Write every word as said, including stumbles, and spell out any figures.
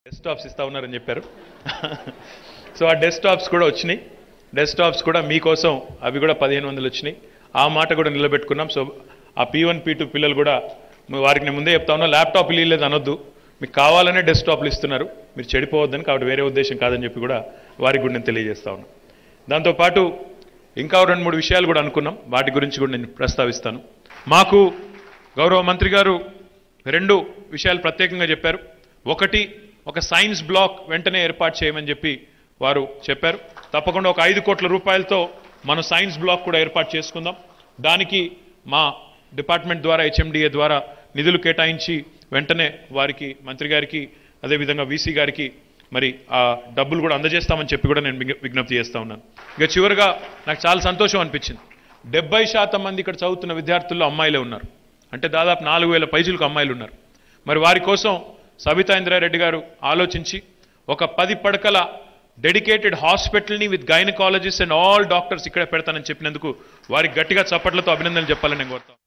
Desktops ఇస్తా ఉన్నారని చెప్పారు. సో ఆ డెస్క్టాప్స్ కూడా వచ్చినాయి. డెస్క్టాప్స్ కూడా మీకోసం అవి కూడా పదిహేను వందలు వచ్చినాయి. ఆ మాట కూడా నిలబెట్టుకున్నాం. సో ఆ పీ వన్ పీ టూ పిల్లలు కూడా వారికి నేను ముందే చెప్తా ఉన్నా, ల్యాప్టాప్ ఇల్లేదు అనొద్దు, మీకు కావాలనే డెస్క్టాప్లు ఇస్తున్నారు, మీరు చెడిపోవద్దని, కాబట్టి వేరే ఉద్దేశం కాదని చెప్పి కూడా వారికి కూడా నేను తెలియజేస్తా ఉన్నా. దాంతోపాటు ఇంకా రెండు మూడు విషయాలు కూడా అనుకున్నాం, వాటి గురించి కూడా నేను ప్రస్తావిస్తాను. మాకు గౌరవ మంత్రి గారు రెండు విషయాలు ప్రత్యేకంగా చెప్పారు. ఒకటి, ఒక సైన్స్ బ్లాక్ వెంటనే ఏర్పాటు చేయమని చెప్పి వారు చెప్పారు. తప్పకుండా ఒక ఐదు కోట్ల రూపాయలతో మనం సైన్స్ బ్లాక్ కూడా ఏర్పాటు చేసుకుందాం. దానికి మా డిపార్ట్మెంట్ ద్వారా హెచ్ఎండిఏ ద్వారా నిధులు కేటాయించి వెంటనే వారికి, మంత్రి గారికి, అదేవిధంగా వీసీ గారికి మరి ఆ డబ్బులు కూడా అందజేస్తామని చెప్పి కూడా నేను విజ్ఞప్తి చేస్తూ ఉన్నాను. ఇక చివరిగా నాకు చాలా సంతోషం అనిపించింది. డెబ్బై శాతం మంది ఇక్కడ చదువుతున్న విద్యార్థుల్లో అమ్మాయిలే ఉన్నారు. అంటే దాదాపు నాలుగు వేల పైచులకు అమ్మాయిలు ఉన్నారు. మరి వారి కోసం సబితా ఇంద్రారెడ్డి గారు ఆలోచించి ఒక పది పడకల డెడికేటెడ్ హాస్పిటల్ని with gynaecologist and all doctors ఇక్కడ పెడతానని చెప్పినందుకు వారికి గట్టిగా చప్పట్లతో అభినందనలు చెప్పాలని నేను కోరుతాను.